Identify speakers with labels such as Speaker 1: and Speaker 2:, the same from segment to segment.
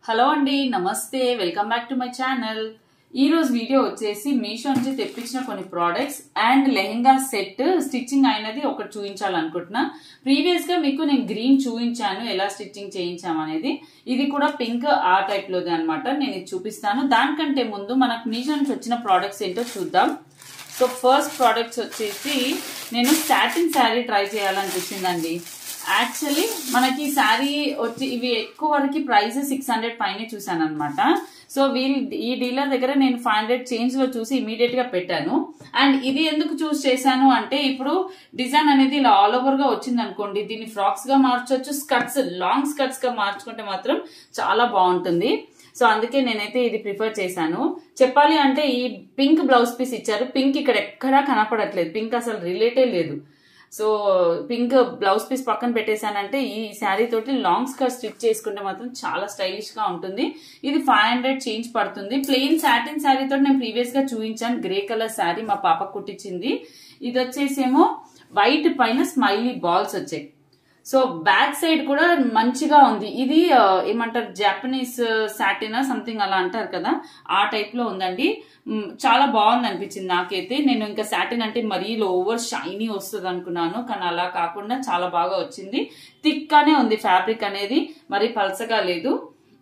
Speaker 1: Hello అండి, నమస్తే, welcome back to my channel. ఈ రోజు వీడియో వచ్చేసి మీషో నుంచి తెప్పించిన కొన్ని products and lehenga set stitching అయినది ఒకటి చూపించాలనుకుంటున్నా. ప్రీవియస్ గా మీకు నేను గ్రీన్ చూపించాను ఎలా స్టిచ్చింగ్ చేయించామనేది. ఇది కూడా పింక్ ఆ టైప్ లోది అనమాట. నేను ఇది చూపిస్తాను. దానికంటే ముందు మనకు మీషో నుంచి వచ్చిన ప్రోడక్ట్స్ ఏంటో చూద్దాం. సో ఫస్ట్ ప్రోడక్ట్స్ వచ్చేసి నేను సాటిన్ శారీ ట్రై చేయాలనిపించిందండి. యాక్చువల్లీ మనకి శారీ వచ్చి ఇవి ఎక్కువ వరకు ప్రైస్ 600 పైనే చూసాను అనమాట. సో ఈ డీలర్ దగ్గర నేను 500 చేంజ్ లో చూసి ఇమీడియట్ గా పెట్టాను. అండ్ ఇది ఎందుకు చూస్ చేశాను అంటే, ఇప్పుడు డిజైన్ అనేది ఇలా ఆల్ ఓవర్ గా వచ్చింది అనుకోండి, దీన్ని ఫ్రాక్స్ గా మార్చొచ్చు, స్కర్ట్స్ లాంగ్ స్కర్ట్స్ గా మార్చుకుంటే మాత్రం చాలా బాగుంటుంది. సో అందుకే నేనైతే ఇది ప్రిఫర్ చేశాను. చెప్పాలి అంటే ఈ పింక్ బ్లౌజ్ పీస్ ఇచ్చారు. పింక్ ఇక్కడ ఎక్కడా కనపడట్లేదు, పింక్ అసలు రిలేటే లేదు. సో పింక్ బ్లౌజ్ పీస్ పక్కన పెట్టేశానంటే ఈ శారీ తోటి లాంగ్ స్కర్ట్ స్టిచ్ చేసుకుంటే మాత్రం చాలా స్టైలిష్ గా ఉంటుంది. ఇది 500 చేంజ్ పడుతుంది. ప్లెయిన్ సాటిన్ శారీ తోటి నేను ప్రీవియస్ గా చూపించాను. గ్రే కలర్ శారీ మా పాప కుట్టించింది. ఇది వచ్చేసేమో వైట్ పైన స్మైలీ బాల్స్ వచ్చాయి. సో బ్యాక్ సైడ్ కూడా మంచిగా ఉంది. ఇది ఏమంటారు, జాపనీస్ సాటిన్ సంథింగ్ అలా అంటారు కదా, ఆ టైప్ లో ఉందండి. చాలా బాగుంది అనిపించింది నాకైతే. నేను ఇంకా సాటిన్ అంటే మరీ ఓవర్ షైనీ వస్తుంది అనుకున్నాను, కానీ అలా కాకుండా చాలా బాగా వచ్చింది. థిక్ గానే ఉంది ఫ్యాబ్రిక్ అనేది, మరీ పల్సగా లేదు.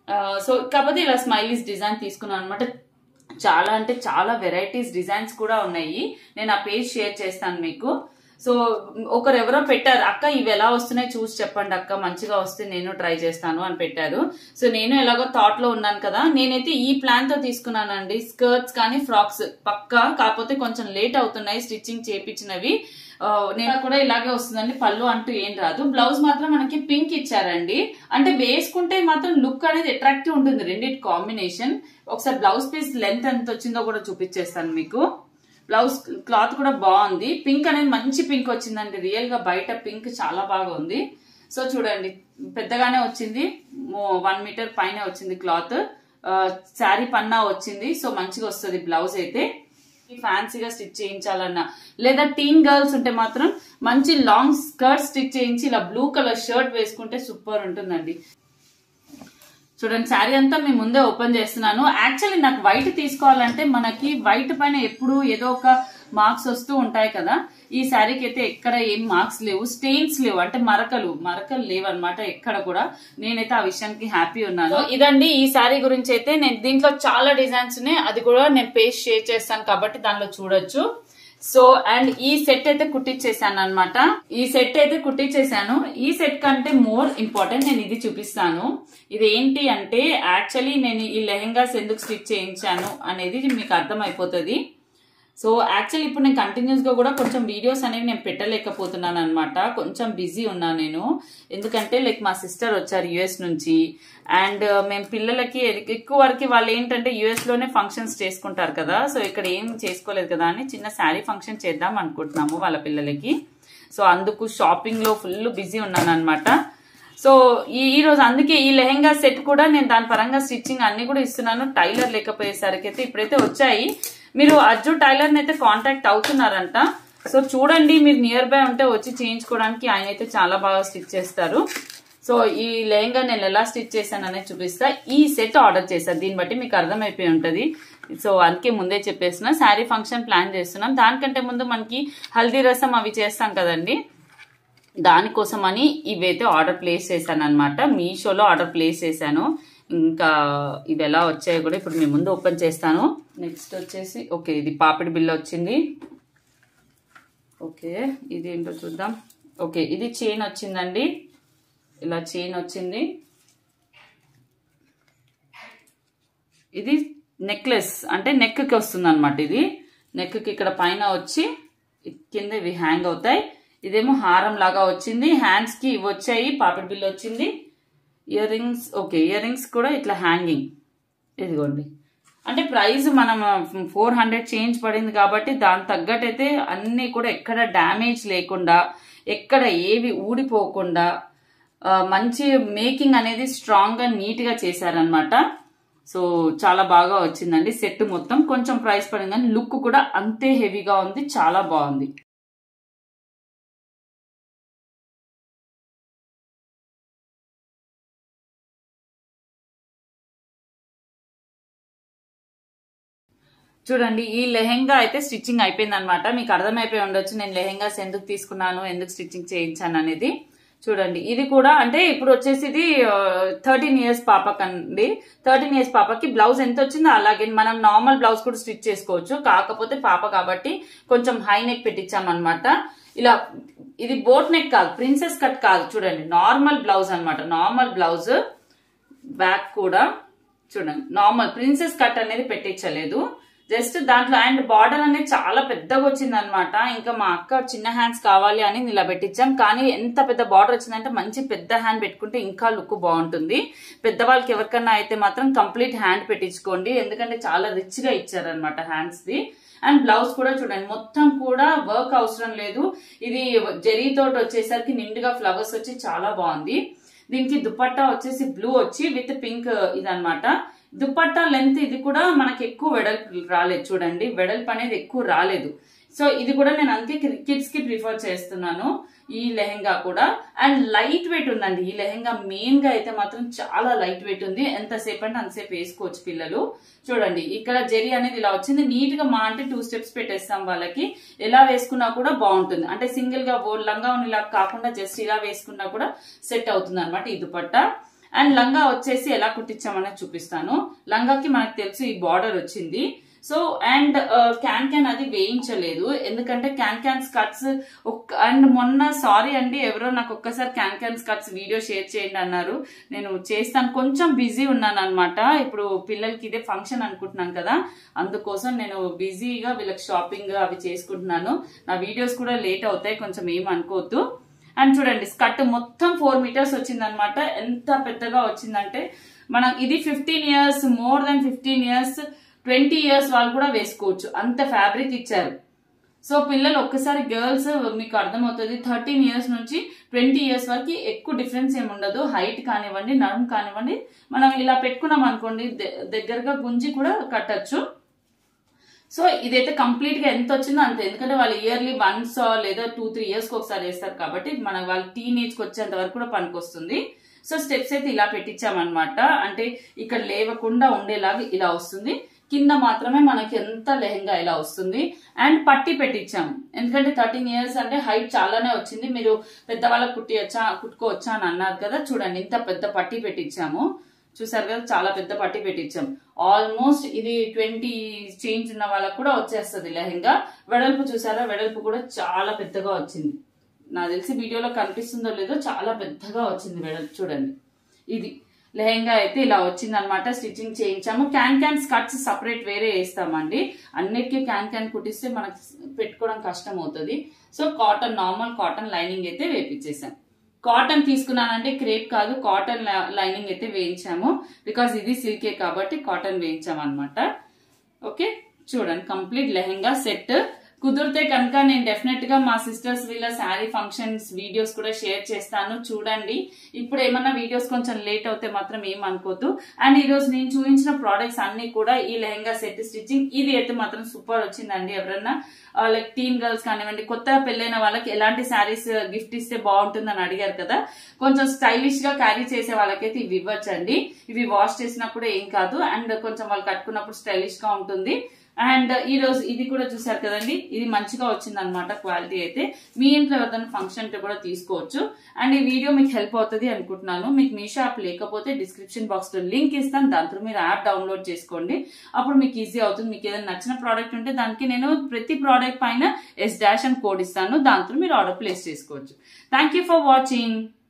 Speaker 1: సో కాకపోతే ఇలా స్మైలీస్ డిజైన్ తీసుకున్నాను అనమాట. చాలా అంటే చాలా వెరైటీస్ డిజైన్స్ కూడా ఉన్నాయి. నేను ఆ పేజ్ షేర్ చేస్తాను మీకు. సో ఒకరెవరో పెట్టారు, అక్క ఇవి ఎలా వస్తున్నాయి చూసి చెప్పండి అక్క, మంచిగా వస్తే నేను ట్రై చేస్తాను అని పెట్టారు. సో నేను ఎలాగో థాట్ లో ఉన్నాను కదా, నేనైతే ఈ ప్లాన్ తో తీసుకున్నానండి. స్కర్ట్స్ కానీ ఫ్రాక్స్ పక్కా, కాకపోతే కొంచెం లేట్ అవుతున్నాయి స్టిచ్చింగ్ చేపించినవి. నేను కూడా ఇలాగే వస్తుందండి, పళ్ళు అంటూ ఏం రాదు. బ్లౌజ్ మాత్రం మనకి పింక్ ఇచ్చారండి. అంటే వేసుకుంటే మాత్రం లుక్ అనేది అట్రాక్టివ్ ఉంటుంది, రెండింటి కాంబినేషన్. ఒకసారి బ్లౌజ్ పీస్ లెంత్ ఎంత వచ్చిందో కూడా చూపించేస్తాను మీకు. బ్లౌజ్ క్లాత్ కూడా బాగుంది. పింక్ అనేది మంచి పింక్ వచ్చిందండి. రియల్ గా బయట పింక్ చాలా బాగా ఉంది. సో చూడండి, పెద్దగానే వచ్చింది, 1 మీటర్ పైన వచ్చింది క్లాత్. శారీ పన్నా వచ్చింది. సో మంచిగా వస్తుంది బ్లౌజ్ అయితే. ఫ్యాన్సీగా స్టిచ్ చేయించాలన్నా లేదా టీన్ గర్ల్స్ ఉంటే మాత్రం మంచి లాంగ్ స్కర్ట్ స్టిచ్ చేయించి ఇలా బ్లూ కలర్ షర్ట్ వేసుకుంటే సూపర్ ఉంటుందండి. చూడండి, శారీ అంతా మీ ముందే ఓపెన్ చేస్తున్నాను. యాక్చువల్లీ నాకు వైట్ తీసుకోవాలంటే మనకి వైట్ పైన ఎప్పుడు ఏదో ఒక మార్క్స్ వస్తూ ఉంటాయి కదా. ఈ శారీకి అయితే ఎక్కడ ఏం మార్క్స్ లేవు, స్టెయిన్స్ లేవు, అంటే మరకలు లేవు అనమాట ఎక్కడ కూడా. నేనైతే ఆ విషయానికి హ్యాపీ ఉన్నాను. ఇదండి ఈ శారీ గురించి అయితే. నేను దీంట్లో చాలా డిజైన్స్ ఉన్నాయి, అది కూడా నేను పేజ్ షేర్ చేస్తాను కాబట్టి దానిలో చూడొచ్చు. సో అండ్ ఈ సెట్ అయితే కుట్టించేసాను అనమాట. ఈ సెట్ కంటే మోర్ ఇంపార్టెంట్ నేను ఇది చూపిస్తాను. ఇది ఏంటి అంటే, యాక్చువల్లీ నేను ఈ లెహెంగాస్ ఎందుకు స్టిచ్ చేయించాను అనేది మీకు అర్థమైపోతుంది. సో యాక్చువల్లీ ఇప్పుడు నేను కంటిన్యూస్ గా కూడా కొంచెం వీడియోస్ అనేవి నేను పెట్టలేకపోతున్నాను అనమాట. కొంచెం బిజీ ఉన్నాను నేను. ఎందుకంటే లైక్ మా సిస్టర్ వచ్చారు యుఎస్ నుంచి. అండ్ మేము పిల్లలకి ఎక్కువ వరకు వాళ్ళు ఏంటంటే యుఎస్ లోనే ఫంక్షన్స్ చేసుకుంటారు కదా. సో ఇక్కడ ఏం చేసుకోలేదు కదా అని చిన్న శారీ ఫంక్షన్ చేద్దాం అనుకుంటున్నాము వాళ్ళ పిల్లలకి. సో అందుకు షాపింగ్ లో ఫుల్ బిజీ ఉన్నాను అనమాట. సో ఈ రోజు అందుకే ఈ లెహెంగా సెట్ కూడా నేను దాని పరంగా స్టిచ్చింగ్ అన్ని కూడా ఇస్తున్నాను. టైలర్ లేకపోయేసరికి అయితే ఇప్పుడైతే వచ్చాయి. మీరు అర్జు టైలర్ అయితే కాంటాక్ట్ అవుతున్నారంట. సో చూడండి, మీరు నియర్ బై ఉంటే వచ్చి చేయించుకోవడానికి ఆయన అయితే చాలా బాగా స్టిచ్ చేస్తారు. సో ఈ లెహంగా నేను ఎలా స్టిచ్ చేశాను అనేది చూపిస్తా. ఈ సెట్ ఆర్డర్ చేశాను, దీన్ని బట్టి మీకు అర్థమైపోయి ఉంటది. సో అందుకే ముందే చెప్పేసిన శారీ ఫంక్షన్ ప్లాన్ చేస్తున్నాం. దానికంటే ముందు మనకి హల్దీ రసం అవి చేస్తాం కదండి, దానికోసం అని ఇవైతే ఆర్డర్ ప్లేస్ చేశాను అనమాట. మీషోలో ఆర్డర్ ప్లేస్ చేశాను. ఇంకా ఇవి ఎలా వచ్చాయో కూడా ఇప్పుడు మీ ముందు ఓపెన్ చేస్తాను. నెక్స్ట్ వచ్చేసి ఓకే, ఇది పాపిడి బిల్ల వచ్చింది. ఓకే, ఇది ఏంటో చూద్దాం. ఓకే, ఇది చైన్ వచ్చిందండి. ఇలా చైన్ వచ్చింది. ఇది నెక్లెస్, అంటే నెక్ కి వస్తుంది అనమాట. ఇది నెక్ కి ఇక్కడ పైన వచ్చి కింద ఇవి హ్యాంగ్ అవుతాయి. ఇదేమో హారం లాగా వచ్చింది. హ్యాండ్స్ కి ఇవి వచ్చాయి, పాపిడి బిల్ల వచ్చింది. Earrings, okay, earrings కూడా ఇట్లా హ్యాంగింగ్. ఇదిగోండి, అంటే ప్రైస్ మనం 400 చేంజ్ పడింది కాబట్టి దాని తగ్గట్టయితే అన్ని కూడా ఎక్కడ డ్యామేజ్ లేకుండా, ఎక్కడ ఏవి ఊడిపోకుండా మంచి మేకింగ్ అనేది స్ట్రాంగ్ గా నీట్ గా చేశారనమాట. సో చాలా బాగా వచ్చిందండి సెట్ మొత్తం. కొంచెం ప్రైస్ పడింది కానీ లుక్ కూడా అంతే హెవీగా ఉంది, చాలా బాగుంది. చూడండి ఈ లెహెంగా అయితే స్టిచ్చింగ్ అయిపోయింది అనమాట. మీకు అర్థమైపోయి ఉండొచ్చు నేను లెహెంగాస్ ఎందుకు తీసుకున్నాను, ఎందుకు స్టిచ్చింగ్ చేయించాను అనేది. చూడండి ఇది కూడా అంటే ఇప్పుడు వచ్చేసి ఇది 13 ఇయర్స్ పాపకండి. 13 ఇయర్స్ పాపకి బ్లౌజ్ ఎంత వచ్చిందో అలాగే మనం నార్మల్ బ్లౌజ్ కూడా స్టిచ్ చేసుకోవచ్చు. కాకపోతే పాప కాబట్టి కొంచెం హై నెక్ పెట్టించామన్నమాట. ఇలా ఇది బోట్ నెక్ కాదు, ప్రిన్సెస్ కట్ కాదు, చూడండి నార్మల్ బ్లౌజ్ అనమాట. నార్మల్ బ్లౌజ్ బ్యాక్ కూడా చూడండి నార్మల్ ప్రిన్సెస్ కట్ అనేది పెట్టించలేదు, జస్ట్ దాంట్లో. అండ్ బార్డర్ అనేది చాలా పెద్దగా వచ్చింది అనమాట. ఇంకా మా అక్క చిన్న హ్యాండ్స్ కావాలి అని ఇలా పెట్టించాం. కానీ ఎంత పెద్ద బార్డర్ వచ్చిందంటే మంచి పెద్ద హ్యాండ్ పెట్టుకుంటే ఇంకా లుక్ బాగుంటుంది. పెద్దవాళ్ళకి ఎవరికన్నా అయితే మాత్రం కంప్లీట్ హ్యాండ్ పెట్టించుకోండి, ఎందుకంటే చాలా రిచ్ గా ఇచ్చారనమాట హ్యాండ్స్ ది. అండ్ బ్లౌజ్ కూడా చూడండి మొత్తం కూడా వర్క్ అవసరం లేదు. ఇది జరీ తోటి వచ్చేసరికి నిండుగా ఫ్లవర్స్ వచ్చి చాలా బాగుంది. దీనికి దుపట్టా వచ్చేసి బ్లూ వచ్చి విత్ పింక్ ఇదనమాట. దుపట్టా లెంత్ ఇది కూడా మనకి ఎక్కువ వెడల్పు రాలేదు, చూడండి వెడల్పు అనేది ఎక్కువ రాలేదు. సో ఇది కూడా నేను అందుకే కిడ్స్ కి ప్రిఫర్ చేస్తున్నాను ఈ లెహెంగా కూడా. అండ్ లైట్ వెయిట్ ఉందండి ఈ లెహెంగా. మెయిన్ గా అయితే మాత్రం చాలా లైట్ వెయిట్ ఉంది, ఎంతసేపు అంటే అంతసేపు వేసుకోవచ్చు పిల్లలు. చూడండి ఇక్కడ జరీ అనేది ఇలా వచ్చింది నీట్ గా. మా అంటే 2 స్టెప్స్ పెట్టేస్తాం వాళ్ళకి, ఎలా వేసుకున్నా కూడా బాగుంటుంది. అంటే సింగిల్ గా లంగా ఇలా కాకుండా జస్ట్ ఇలా వేసుకున్నా కూడా సెట్ అవుతుంది అనమాట ఈ దుపట్టా. అండ్ లంగా వచ్చేసి ఎలా కుట్టించామనేది చూపిస్తాను. లంగాకి మనకు తెలుసు ఈ బార్డర్ వచ్చింది. సో అండ్ క్యాన్ అది వేయించలేదు, ఎందుకంటే క్యాన్ స్కర్ట్స్ అండ్ మొన్న సారీ అండి ఎవరో నాకు ఒక్కసారి క్యాన్ స్కర్ట్స్ వీడియో షేర్ చేయండి అన్నారు. నేను చేస్తాను, కొంచెం బిజీ ఉన్నాను అనమాట. ఇప్పుడు పిల్లలకి ఇదే ఫంక్షన్ అనుకుంటున్నాను కదా, అందుకోసం నేను బిజీగా వీళ్ళకి షాపింగ్ అవి చేసుకుంటున్నాను. నా వీడియోస్ కూడా లేట్ అవుతాయి, కొంచెం ఏం అనుకోవద్దు. అండ్ చూడండి స్కర్ట్ మొత్తం 4 మీటర్స్ వచ్చింది అనమాట. ఎంత పెద్దగా వచ్చిందంటే మనం ఇది 15 years, more than 15 years, 20 years వాళ్ళు కూడా వేసుకోవచ్చు, అంత ఫ్యాబ్రిక్ ఇచ్చారు. సో పిల్లలు ఒక్కసారి గర్ల్స్ మీకు అర్థమవుతుంది 13 ఇయర్స్ నుంచి 20 ఇయర్స్ వరకు ఎక్కువ డిఫరెన్స్ ఏమి ఉండదు. హైట్ కానివ్వండి, నడుము కానివ్వండి, మనం ఇలా పెట్టుకున్నాం అనుకోండి దగ్గరగా గుంజి కూడా కట్టచ్చు. సో ఇదైతే కంప్లీట్ గా ఎంత వచ్చిందో అంతే, ఎందుకంటే వాళ్ళు ఇయర్లీ వన్స్ లేదా 2-3 ఇయర్స్ కి ఒకసారి వేస్తారు కాబట్టి మన వాళ్ళు టీనేజ్ కి వచ్చేంత వరకు కూడా పనికొస్తుంది. సో స్టెప్స్ అయితే ఇలా పెట్టించామన్నమాట, అంటే ఇక్కడ లేవకుండా ఉండేలాగా ఇలా వస్తుంది. కింద మాత్రమే మనకి ఎంత లెహెంగా ఇలా వస్తుంది. అండ్ పట్టి పెట్టించాము, ఎందుకంటే 13 ఇయర్స్ అంటే హైట్ చాలానే వచ్చింది. మీరు పెద్దవాళ్ళకి కుట్టుకోవచ్చా అని అన్నారు కదా, చూడండి ఇంత పెద్ద పట్టి పెట్టించాము. చూసారు కదా చాలా పెద్ద పట్టి పెట్టించాం. ఆల్మోస్ట్ ఇది 20 చేంజ్ ఉన్న వాళ్ళకు కూడా వచ్చేస్తుంది లెహెంగా. వెడల్పు చూసారా, వెడల్పు కూడా చాలా పెద్దగా వచ్చింది. నాకు తెలిసి వీడియోలో కనిపిస్తుందో లేదో, చాలా పెద్దగా వచ్చింది వెడల్పు. చూడండి ఇది లెహెంగా అయితే ఇలా వచ్చింది అనమాట. స్టిచ్చింగ్ చేయించాము. క్యాన్ స్కర్ట్స్ సపరేట్ వేరే వేస్తామండి. అన్నిటికీ క్యాన్ కుట్టిస్తే మనకి పెట్టుకోవడం కష్టం అవుతుంది. So cotton, normal cotton lining అయితే వేపించేసాం. కాటన్ తీసుకున్నానంటే క్రేప్ కాదు, కాటన్ లైనింగ్ అయితే వేయించాము. బికాస్ ఇది సిల్కే కాబట్టి కాటన్ వేయించాము అనమాట. ఓకే చూడండి కంప్లీట్ లెహెంగా సెట్. కుదిరితే కనుక నేను డెఫినెట్ గా మా సిస్టర్స్ వీళ్ళ శారీ ఫంక్షన్స్ వీడియోస్ కూడా షేర్ చేస్తాను, చూడండి. ఇప్పుడు ఏమన్నా వీడియోస్ కొంచెం లేట్ అవుతే మాత్రం ఏమనుకోద్దు. అండ్ ఈ రోజు నేను చూపించిన ప్రోడక్ట్స్ అన్ని కూడా ఈ లెహెంగా సెట్ స్టిచ్చింగ్ ఇది అయితే మాత్రం సూపర్ వచ్చిందండి. ఎవరన్నా లైక్ టీన్ గర్ల్స్ కానివ్వండి, కొత్తగా పెళ్ళైన వాళ్ళకి ఎలాంటి శారీస్ గిఫ్ట్ ఇస్తే బాగుంటుందని అడిగారు కదా, కొంచెం స్టైలిష్ గా క్యారీ చేసే వాళ్ళకైతే ఇవి ఇవ్వచ్చండి. ఇవి వాష్ చేసినప్పుడు ఏం కాదు, అండ్ కొంచెం వాళ్ళు కట్టుకున్నప్పుడు స్టైలిష్ గా ఉంటుంది. అండ్ ఈ రోజు ఇది కూడా చూసారు కదండి, ఇది మంచిగా వచ్చింది అనమాట క్వాలిటీ అయితే. మీ ఇంట్లో ఎవరైనా ఫంక్షన్ కూడా తీసుకోవచ్చు. అండ్ ఈ వీడియో మీకు హెల్ప్ అవుతుంది అనుకుంటున్నాను. మీకు మీషో యాప్ లేకపోతే డిస్క్రిప్షన్ బాక్స్ లో లింక్ ఇస్తాను, దాంతో మీరు యాప్ డౌన్లోడ్ చేసుకోండి. అప్పుడు మీకు ఈజీ అవుతుంది. మీకు ఏదైనా నచ్చిన ప్రోడక్ట్ ఉంటే దానికి నేను ప్రతి ప్రోడక్ట్ పైన S- అని కోడ్ ఇస్తాను, దాంతో మీరు ఆర్డర్ ప్లేస్ చేసుకోవచ్చు. Thank you for watching.